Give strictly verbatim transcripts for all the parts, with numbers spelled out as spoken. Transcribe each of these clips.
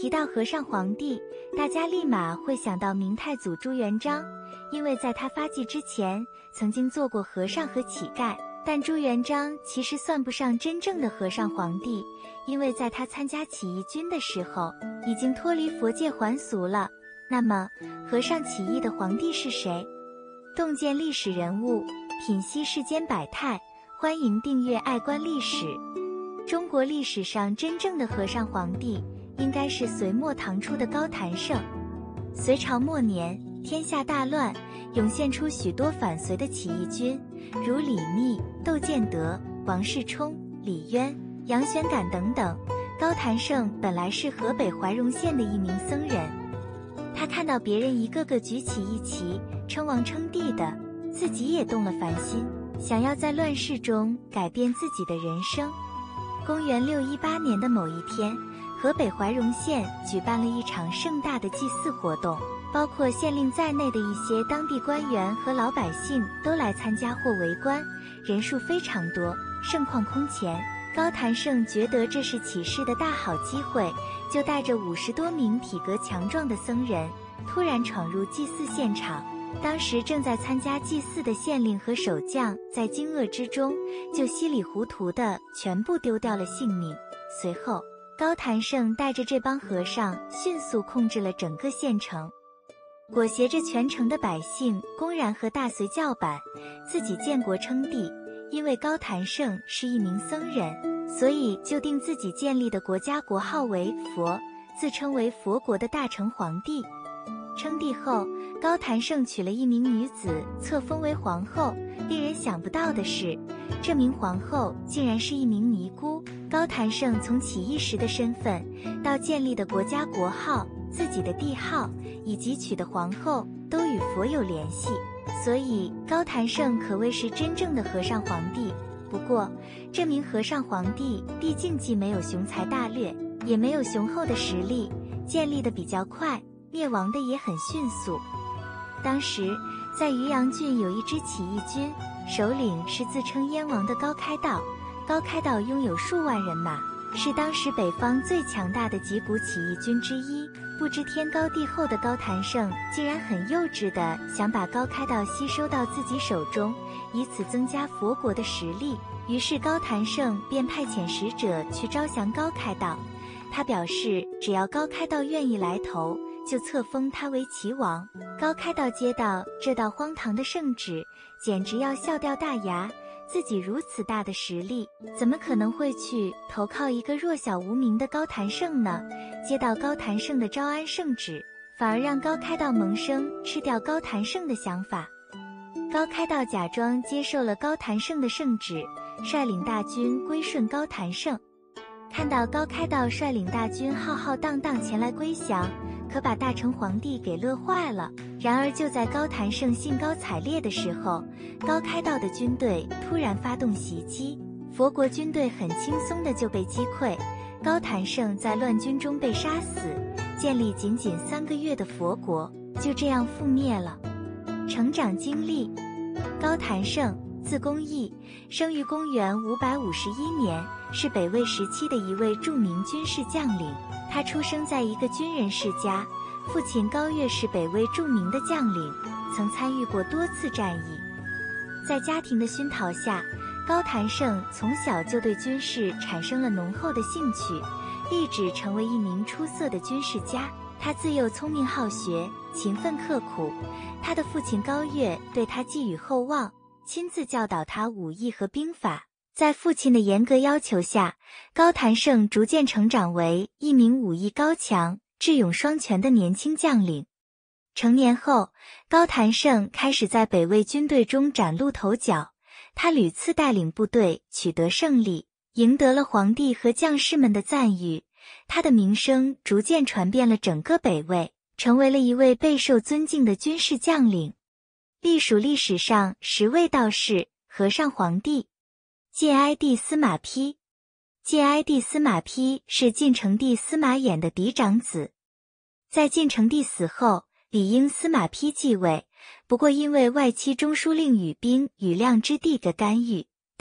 提到和尚皇帝，大家立马会想到明太祖朱元璋，因为在他发迹之前，曾经做过和尚和乞丐。但朱元璋其实算不上真正的和尚皇帝，因为在他参加起义军的时候，已经脱离佛界还俗了。那么，和尚起义的皇帝是谁？洞见历史人物，品析世间百态，欢迎订阅爱观历史。中国历史上真正的和尚皇帝，应该是隋末唐初的高谭胜。隋朝末年，天下大乱，涌现出许多反隋的起义军，如李密、窦建德、王世充、李渊、杨玄感等等。高谭胜本来是河北怀荣县的一名僧人，他看到别人一个个举起义旗，称王称帝的，自己也动了凡心，想要在乱世中改变自己的人生。公元六一八年的某一天，河北怀荣县举办了一场盛大的祭祀活动，包括县令在内的一些当地官员和老百姓都来参加或围观，人数非常多，盛况空前。高谭胜觉得这是起事的大好机会，就带着五十多名体格强壮的僧人，突然闯入祭祀现场。当时正在参加祭祀的县令和守将在惊愕之中，就稀里糊涂的全部丢掉了性命。随后，高谭胜带着这帮和尚迅速控制了整个县城，裹挟着全城的百姓公然和大隋叫板，自己建国称帝。因为高谭胜是一名僧人，所以就定自己建立的国家国号为佛，自称为佛国的大成皇帝。称帝后，高谭胜娶了一名女子，册封为皇后。令人想不到的是，这名皇后竟然是一名尼姑。高谭胜从起义时的身份，到建立的国家国号、自己的帝号，以及娶的皇后，都与佛有联系。所以高谭胜可谓是真正的和尚皇帝。不过，这名和尚皇帝毕竟既没有雄才大略，也没有雄厚的实力，建立的比较快，灭亡的也很迅速。当时在渔阳郡有一支起义军，首领是自称燕王的高开道。高开道拥有数万人马，是当时北方最强大的几股起义军之一。不知天高地厚的高谭胜竟然很幼稚的想把高开道吸收到自己手中，以此增加佛国的实力。于是高谭胜便派遣使者去招降高开道，他表示只要高开道愿意来投，就册封他为齐王。高开道接到这道荒唐的圣旨，简直要笑掉大牙。自己如此大的实力，怎么可能会去投靠一个弱小无名的高谭胜呢？接到高谭胜的招安圣旨，反而让高开道萌生吃掉高谭胜的想法。高开道假装接受了高谭胜的圣旨，率领大军归顺高谭胜。看到高开道率领大军浩浩荡荡前来归降，可把大成皇帝给乐坏了。然而就在高谭胜兴高采烈的时候，高开道的军队突然发动袭击，佛国军队很轻松的就被击溃，高谭胜在乱军中被杀死，建立仅仅三个月的佛国就这样覆灭了。成长经历：高谭胜，字公义，生于公元五百五十一年，是北魏时期的一位著名军事将领。他出生在一个军人世家，父亲高岳是北魏著名的将领，曾参与过多次战役。在家庭的熏陶下，高谭胜从小就对军事产生了浓厚的兴趣，立志成为一名出色的军事家。他自幼聪明好学，勤奋刻苦，他的父亲高岳对他寄予厚望，亲自教导他武艺和兵法。在父亲的严格要求下，高谭胜逐渐成长为一名武艺高强、智勇双全的年轻将领。成年后，高谭胜开始在北魏军队中崭露头角，他屡次带领部队取得胜利，赢得了皇帝和将士们的赞誉。他的名声逐渐传遍了整个北魏，成为了一位备受尊敬的军事将领。隶属历史上十位道士、和尚皇帝。晋哀帝司马丕。晋哀帝司马丕是晋成帝司马衍的嫡长子。在晋成帝死后，理应司马丕继位，不过因为外戚中书令宇彬、宇亮之弟的干预，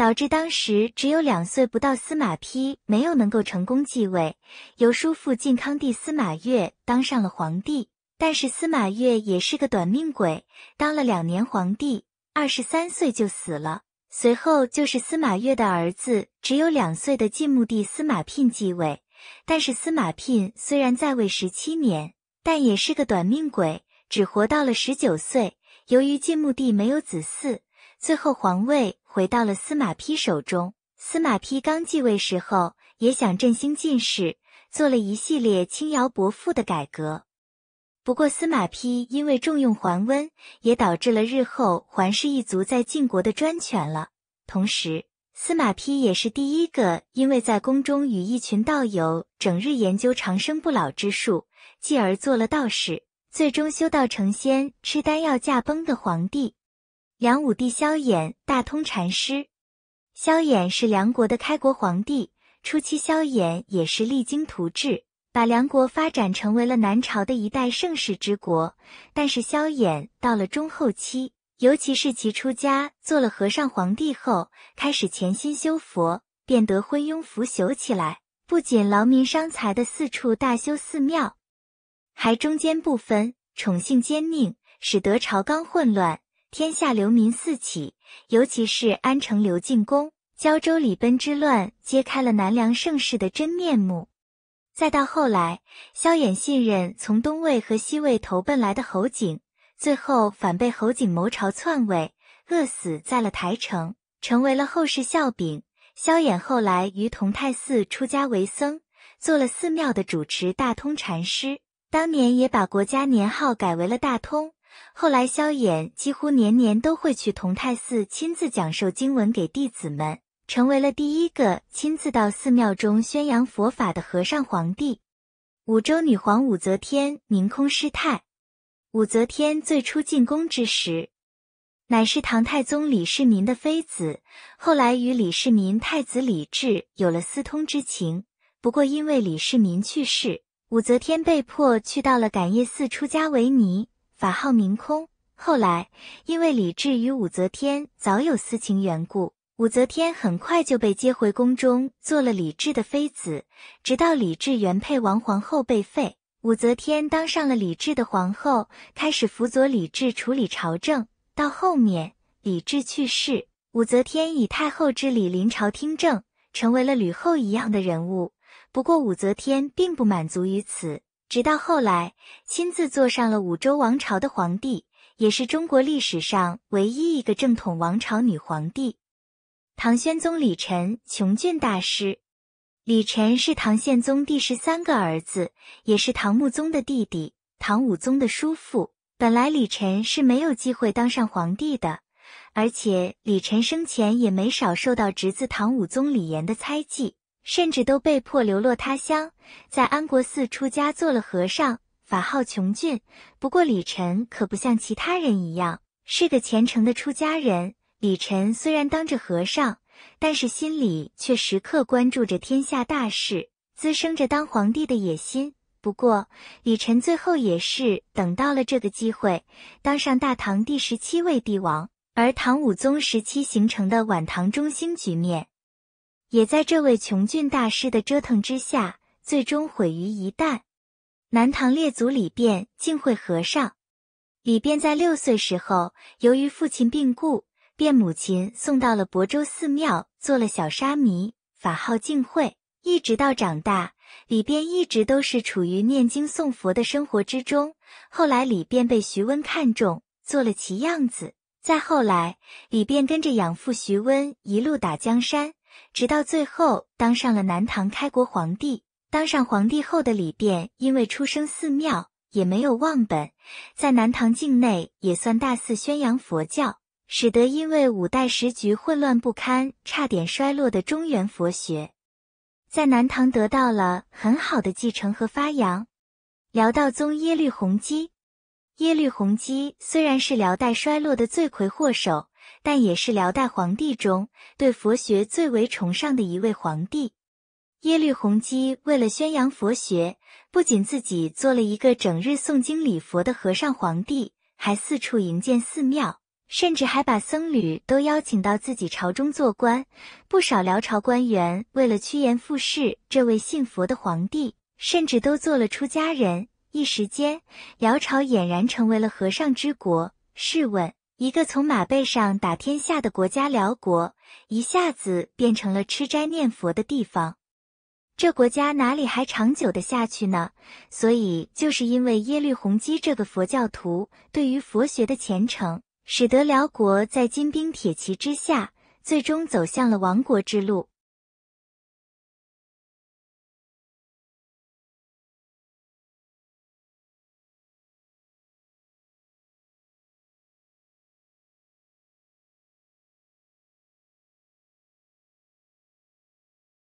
导致当时只有两岁不到司马丕没有能够成功继位，由叔父晋康帝司马越当上了皇帝。但是司马越也是个短命鬼，当了两年皇帝，二十三岁就死了。随后就是司马越的儿子只有两岁的晋穆帝司马聘继位，但是司马聘虽然在位十七年，但也是个短命鬼，只活到了十九岁。由于晋穆帝没有子嗣，最后皇位回到了司马丕手中。司马丕刚继位时候，也想振兴晋室，做了一系列轻徭薄赋的改革。不过司马丕因为重用桓温，也导致了日后桓氏一族在晋国的专权了。同时，司马丕也是第一个因为在宫中与一群道友整日研究长生不老之术，继而做了道士，最终修道成仙，吃丹药驾崩的皇帝。梁武帝萧衍大通禅师。萧衍是梁国的开国皇帝，初期萧衍也是励精图治，把梁国发展成为了南朝的一代盛世之国。但是萧衍到了中后期，尤其是其出家做了和尚皇帝后，开始潜心修佛，变得昏庸腐朽起来，不仅劳民伤财的四处大修寺庙，还中间不分，宠幸奸佞，使得朝纲混乱，天下流民四起。尤其是安城刘进宫、胶州李奔之乱，揭开了南梁盛世的真面目。再到后来，萧衍信任从东魏和西魏投奔来的侯景，最后反被侯景谋朝篡位，饿死在了台城，成为了后世笑柄。萧衍后来于同泰寺出家为僧，做了寺庙的主持大通禅师，当年也把国家年号改为了大通。后来萧衍几乎年年都会去同泰寺亲自讲授经文给弟子们，成为了第一个亲自到寺庙中宣扬佛法的和尚皇帝。武周女皇武则天明空师太。武则天最初进宫之时，乃是唐太宗李世民的妃子，后来与李世民太子李治有了私通之情。不过因为李世民去世，武则天被迫去到了感业寺出家为尼，法号明空。后来因为李治与武则天早有私情缘故，武则天很快就被接回宫中，做了李治的妃子。直到李治原配王皇后被废，武则天当上了李治的皇后，开始辅佐李治处理朝政。到后面李治去世，武则天以太后之礼临朝听政，成为了吕后一样的人物。不过武则天并不满足于此，直到后来亲自坐上了武周王朝的皇帝，也是中国历史上唯一一个正统王朝女皇帝。唐宣宗李忱穷俊大师。李忱是唐宪宗第十三个儿子，也是唐穆宗的弟弟，唐武宗的叔父。本来李忱是没有机会当上皇帝的，而且李忱生前也没少受到侄子唐武宗李炎的猜忌，甚至都被迫流落他乡，在安国寺出家做了和尚，法号穷俊。不过李忱可不像其他人一样，是个虔诚的出家人。李忱虽然当着和尚，但是心里却时刻关注着天下大事，滋生着当皇帝的野心。不过李忱最后也是等到了这个机会，当上大唐第十七位帝王，而唐武宗时期形成的晚唐中兴局面，也在这位穷俊大师的折腾之下，最终毁于一旦。南唐列祖李昪净慧和尚。李昪在六岁时候，由于父亲病故，便母亲送到了亳州寺庙做了小沙弥，法号净慧。一直到长大，李昪一直都是处于念经诵佛的生活之中。后来李昪被徐温看中，做了其样子。再后来，李昪跟着养父徐温一路打江山，直到最后当上了南唐开国皇帝。当上皇帝后的李昪因为出生寺庙，也没有忘本，在南唐境内也算大肆宣扬佛教，使得因为五代时局混乱不堪，差点衰落的中原佛学，在南唐得到了很好的继承和发扬。辽道宗耶律洪基。耶律洪基虽然是辽代衰落的罪魁祸首，但也是辽代皇帝中对佛学最为崇尚的一位皇帝。耶律洪基为了宣扬佛学，不仅自己做了一个整日诵经礼佛的和尚皇帝，还四处营建寺庙， 甚至还把僧侣都邀请到自己朝中做官。不少辽朝官员为了趋炎附势这位信佛的皇帝，甚至都做了出家人。一时间，辽朝俨然成为了和尚之国。试问，一个从马背上打天下的国家辽国，一下子变成了吃斋念佛的地方，这国家哪里还长久的下去呢？所以就是因为耶律洪基这个佛教徒对于佛学的虔诚，使得辽国在金兵铁骑之下，最终走向了亡国之路。